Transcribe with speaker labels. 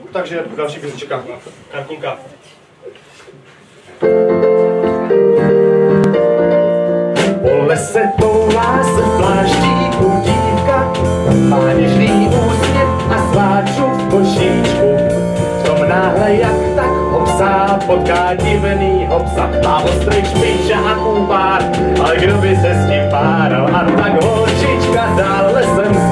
Speaker 1: Takže další písnička. Karkulka. Po lese toulá se pláštíku dívka, má něžný úsměv a sváču v košíčku. V tom náhle jak tak hopsá, potká divnýho psa. Má ostrý špič a úpár, ale kdo by se s tím páral? A tak holčička dál lesem